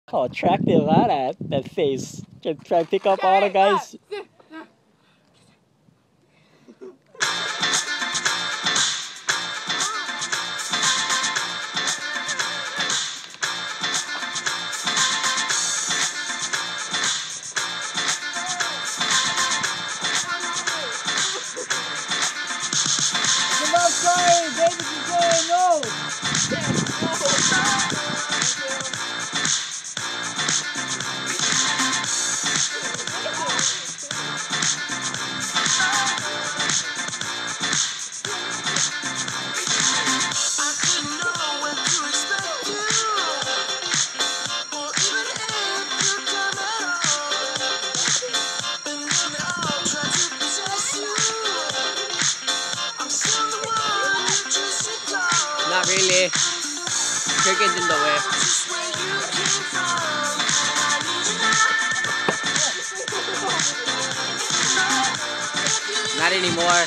How attractive, huh? That face. Can try to pick up all the guys. Not really. Cricket's in the way. Not anymore.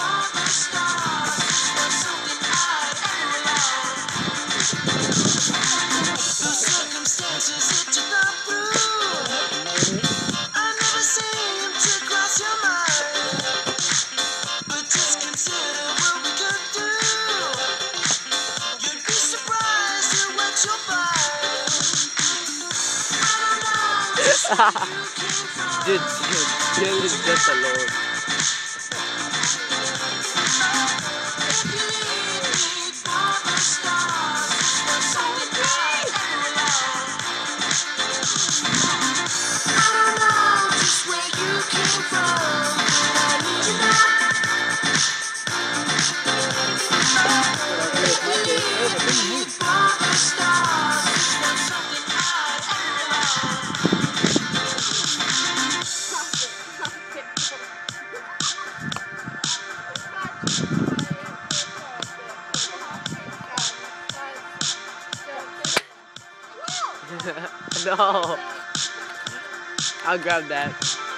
Dude, Jill is just alone. No, I'll grab that.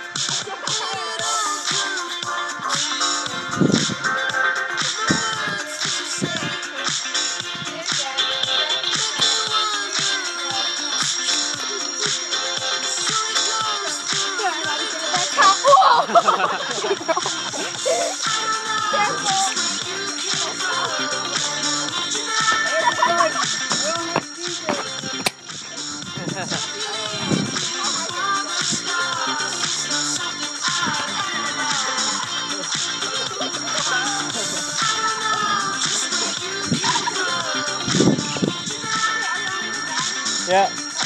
Yeah.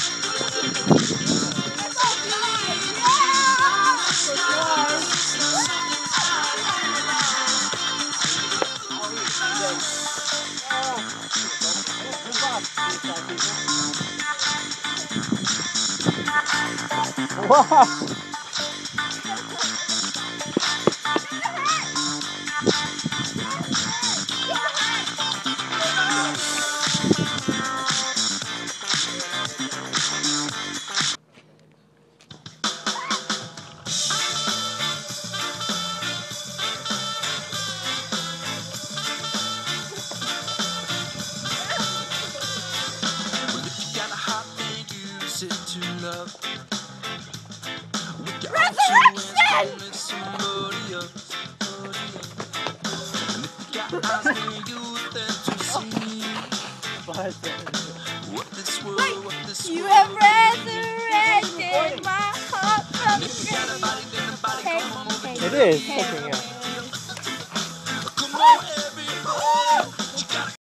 Wow. You have resurrected my heart from the grave. It is. Okay, yeah. Come on,